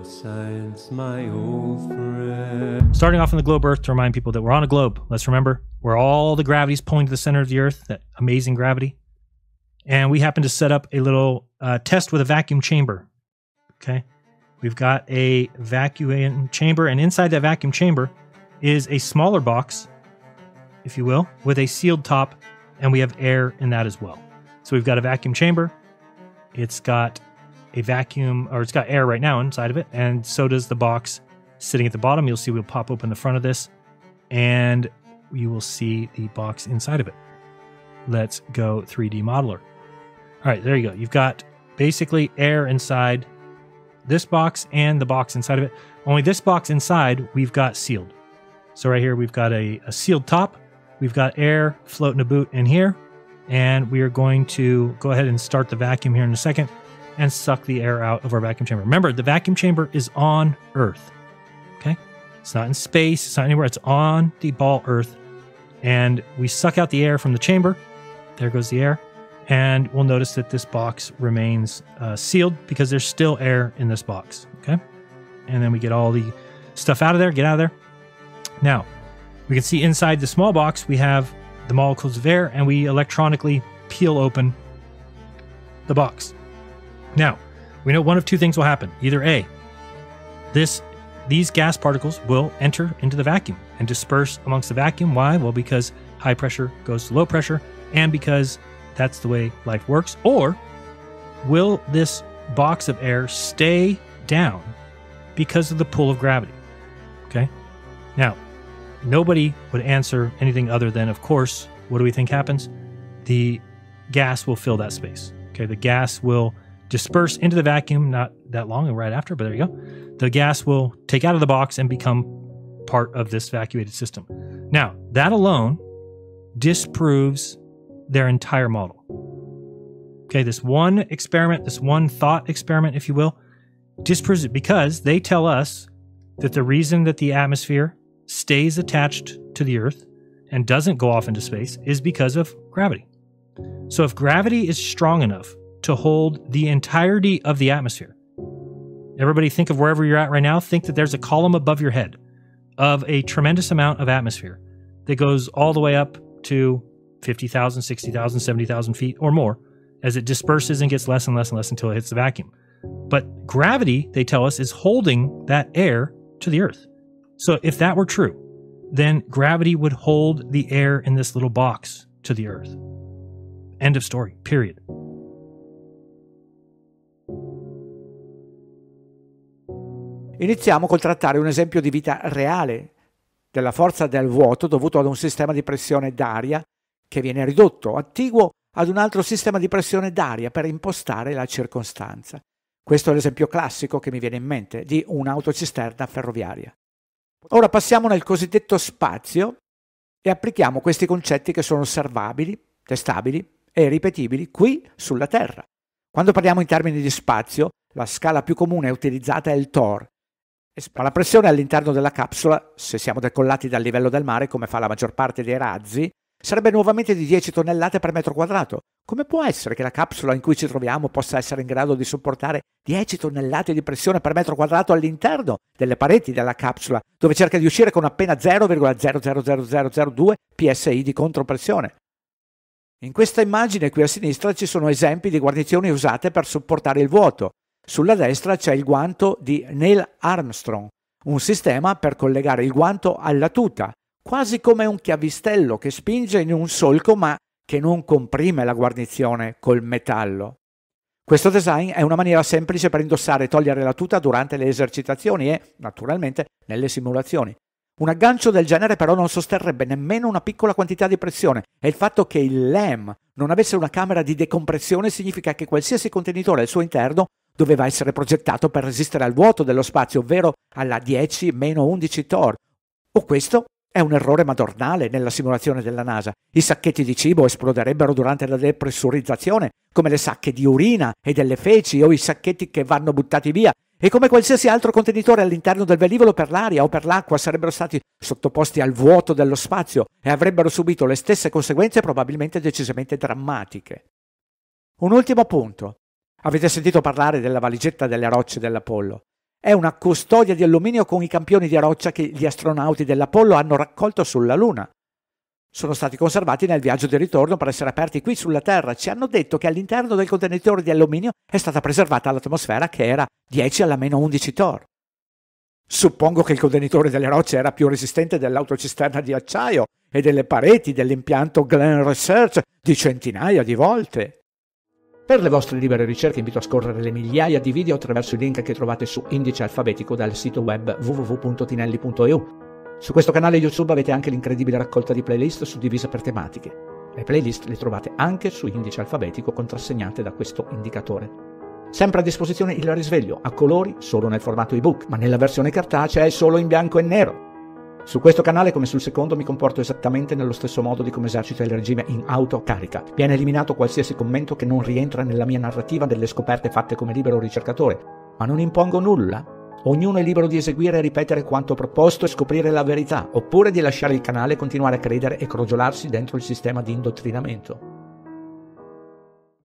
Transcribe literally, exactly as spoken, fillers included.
science, my old friend. Starting off on the globe Earth to remind people that we're on a globe. Let's remember where all the gravity is pulling to the center of the Earth, that amazing gravity. And we happen to set up a little uh, test with a vacuum chamber. Okay. We've got a vacuum chamber, and inside that vacuum chamber is a smaller box, if you will, with a sealed top, and we have air in that as well. So we've got a vacuum chamber. It's got a vacuum, or it's got air right now inside of it, and so does the box sitting at the bottom. You'll see we'll pop open the front of this, and you will see the box inside of it. Let's go three D modeler. All right, there you go. You've got basically air inside this box and the box inside of it. Only this box inside we've got sealed. So right here we've got a, a sealed top. We've got air floating about in here, and we are going to go ahead and start the vacuum here in a second and suck the air out of our vacuum chamber. Remember, the vacuum chamber is on Earth. Okay? It's not in space, it's not anywhere, it's on the ball Earth. And we suck out the air from the chamber. There goes the air. And we'll notice that this box remains uh, sealed because there's still air in this box, okay? And then we get all the stuff out of there, get out of there. Now, we can see inside the small box, we have the molecules of air, and we electronically peel open the box. Now, we know one of two things will happen. Either A, this, these gas particles will enter into the vacuum and disperse amongst the vacuum. Why? Well, because high pressure goes to low pressure, and because that's the way life works. Or will this box of air stay down because of the pull of gravity? Okay. Now, nobody would answer anything other than, of course, what do we think happens? The gas will fill that space. Okay. The gas will disperse into the vacuum, not that long, right after, but there you go. The gas will take out of the box and become part of this vacuated system. Now, that alone disproves their entire model. Okay, this one experiment, this one thought experiment, if you will, disproves it because they tell us that the reason that the atmosphere stays attached to the Earth and doesn't go off into space is because of gravity. So if gravity is strong enough to hold the entirety of the atmosphere, everybody think of wherever you're at right now, think that there's a column above your head of a tremendous amount of atmosphere that goes all the way up to fifty thousand, sixty thousand, seventy thousand feet or more as it disperses and gets less and less and less until it hits the vacuum. But gravity, they tell us, is holding that air to the Earth. So if that were true, then gravity would hold the air in this little box to the Earth. End of story, period. Iniziamo col trattare un esempio di vita reale della forza del vuoto dovuto ad un sistema di pressione d'aria che viene ridotto, attiguo ad un altro sistema di pressione d'aria per impostare la circostanza. Questo è l'esempio classico che mi viene in mente di un'autocisterna ferroviaria. Ora passiamo nel cosiddetto spazio e applichiamo questi concetti che sono osservabili, testabili e ripetibili qui sulla Terra. Quando parliamo in termini di spazio, la scala più comune utilizzata è il torr. La pressione all'interno della capsula, se siamo decollati dal livello del mare, come fa la maggior parte dei razzi, sarebbe nuovamente di dieci tonnellate per metro quadrato. Come può essere che la capsula in cui ci troviamo possa essere in grado di sopportare dieci tonnellate di pressione per metro quadrato all'interno delle pareti della capsula, dove cerca di uscire con appena zero virgola zero zero zero zero zero due P S I di contropressione? In questa immagine qui a sinistra ci sono esempi di guarnizioni usate per sopportare il vuoto. Sulla destra c'è il guanto di Neil Armstrong, un sistema per collegare il guanto alla tuta, quasi come un chiavistello che spinge in un solco ma che non comprime la guarnizione col metallo. Questo design è una maniera semplice per indossare e togliere la tuta durante le esercitazioni e, naturalmente, nelle simulazioni. Un aggancio del genere però non sosterrebbe nemmeno una piccola quantità di pressione e il fatto che il L E M non avesse una camera di decompressione significa che qualsiasi contenitore al suo interno doveva essere progettato per resistere al vuoto dello spazio, ovvero alla dieci meno undici torr. O questo è un errore madornale nella simulazione della NASA. I sacchetti di cibo esploderebbero durante la depressurizzazione, come le sacche di urina e delle feci o i sacchetti che vanno buttati via, e come qualsiasi altro contenitore all'interno del velivolo per l'aria o per l'acqua sarebbero stati sottoposti al vuoto dello spazio e avrebbero subito le stesse conseguenze probabilmente decisamente drammatiche. Un ultimo punto. Avete sentito parlare della valigetta delle rocce dell'Apollo? È una custodia di alluminio con i campioni di roccia che gli astronauti dell'Apollo hanno raccolto sulla Luna. Sono stati conservati nel viaggio di ritorno per essere aperti qui sulla Terra. Ci hanno detto che all'interno del contenitore di alluminio è stata preservata l'atmosfera che era dieci alla meno undici torr. Suppongo che il contenitore delle rocce era più resistente dell'autocisterna di acciaio e delle pareti dell'impianto Glen Research di centinaia di volte. Per le vostre libere ricerche invito a scorrere le migliaia di video attraverso i link che trovate su Indice Alfabetico dal sito web w w w punto tinelli punto e u. Su questo canale YouTube avete anche l'incredibile raccolta di playlist suddivisa per tematiche. Le playlist le trovate anche su Indice Alfabetico contrassegnate da questo indicatore. Sempre a disposizione il risveglio a colori solo nel formato ebook, ma nella versione cartacea è solo in bianco e nero. Su questo canale, come sul secondo, mi comporto esattamente nello stesso modo di come esercito il regime in autocarica. Viene eliminato qualsiasi commento che non rientra nella mia narrativa delle scoperte fatte come libero ricercatore, ma non impongo nulla. Ognuno è libero di eseguire e ripetere quanto proposto e scoprire la verità, oppure di lasciare il canale e continuare a credere e crogiolarsi dentro il sistema di indottrinamento.